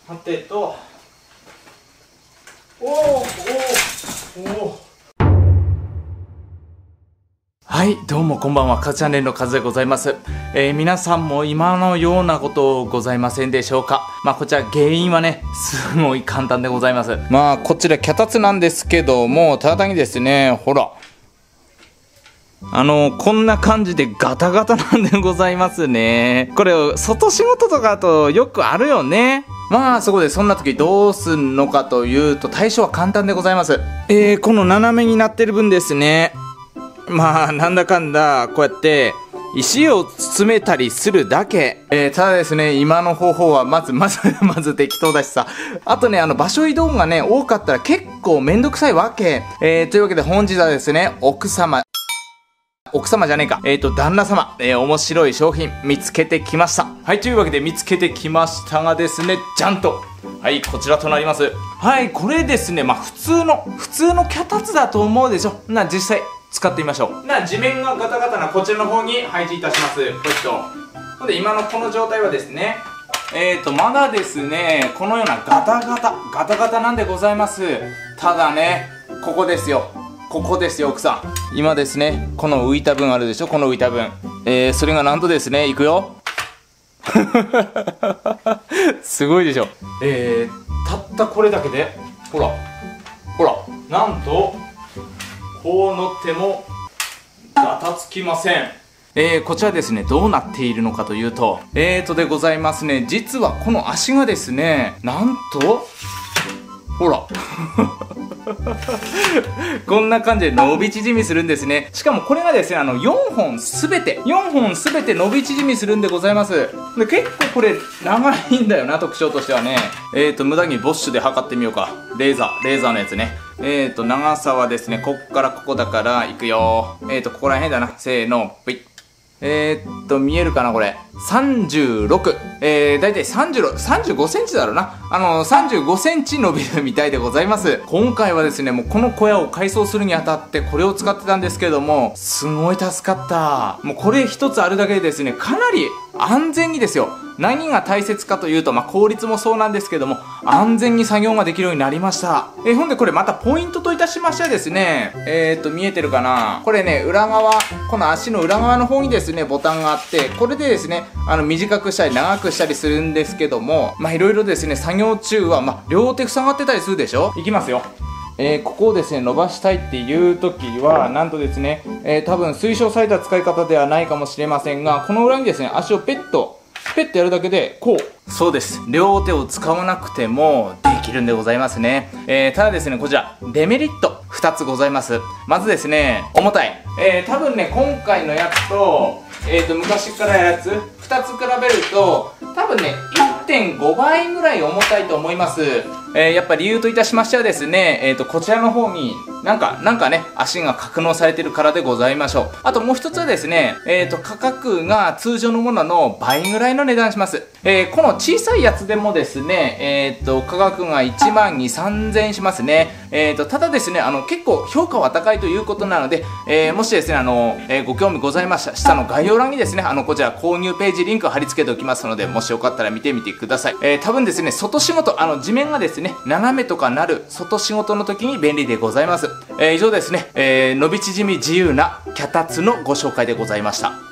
はてと、おお。はい、どうもこんばんは、カズチャンネルのカズでございます。皆さんも今のようなことございませんでしょうか。こちら原因はね、すごい簡単でございます。こちら脚立なんですけども、ただ単にですね、ほら。こんな感じでガタガタなんでございますね。これ、外仕事とかだとよくあるよね。そこでそんな時どうすんのかというと、対処は簡単でございます。この斜めになってる分ですね。なんだかんだ、こうやって、石を詰めたりするだけ。ただですね、今の方法はまず適当だしさ。あとね、場所移動がね、多かったら結構めんどくさいわけ。というわけで本日はですね、奥様じゃねえか。旦那様、面白い商品見つけてきました。はい、というわけで見つけてきましたがですね、じゃんと。はい、こちらとなります。はい、これですね、普通の脚立だと思うでしょ。実際、使ってみましょう。地面がガタガタなこちらの方に配置いたします。ポイッと。ほんで、今のこの状態はですね、まだですね、このようなガタガタなんでございます。ただね、ここですよ、奥さん。今ですね、この浮いた分あるでしょ、この浮いた分。それがなんとですね、いくよ。すごいでしょ。たったこれだけで、ほら、なんと、こう乗ってもガタつきません。こちらですね、どうなっているのかというと、でございますね、実はこの足がですね、なんと、ほら。こんな感じで伸び縮みするんですね。しかもこれがですね、4本すべて伸び縮みするんでございます。で、結構これ長いんだよな、特徴としてはね。無駄にボッシュで測ってみようか。レーザーのやつね。長さはですね、こっからここだから、いくよ。ここら辺だな。せーの、ぷい。見えるかなこれ。36。だいたい35センチだろうな。35センチ伸びるみたいでございます。今回はですね、もうこの小屋を改装するにあたってこれを使ってたんですけども、すごい助かった。もうこれ一つあるだけでですね、かなり安全にですよ。何が大切かというと、効率もそうなんですけども、安全に作業ができるようになりました。ほんでこれまたポイントといたしましてはですね、見えてるかなこれね、裏側、この足の裏側の方にですね、ボタンがあって、これでですね、短くしたり長くしたりするんですけども、いろいろですね、作業中は、両手塞がってたりするでしょ。いきますよ。ここをですね、伸ばしたいっていう時は、なんとですね、多分推奨された使い方ではないかもしれませんが、この裏にですね、足をペッとやるだけで、こう。そうです。両手を使わなくてもできるんでございますね。ただですね、こちら、デメリット2つございます。まずですね、重たい。多分ね、今回のやつと、昔からやつ、2つ比べると、多分ね、1.5 倍ぐらい重たいと思います。やっぱ理由といたしましてはですね、こちらの方になんかね、足が格納されてるからでございましょう。あともう一つはですね、価格が通常のものの倍ぐらいの値段します。この小さいやつでもですね、価格が1万2、3000円しますね。ただですね、結構評価は高いということなので、もしですね、ご興味ございましたら、下の概要欄にですね、こちら購入ページリンクを貼り付けておきますので、もしよかったら見てみてください。多分ですね、外仕事、地面がですね、斜めとかなる外仕事の時に便利でございます。以上ですね、伸び縮み自由な脚立のご紹介でございました。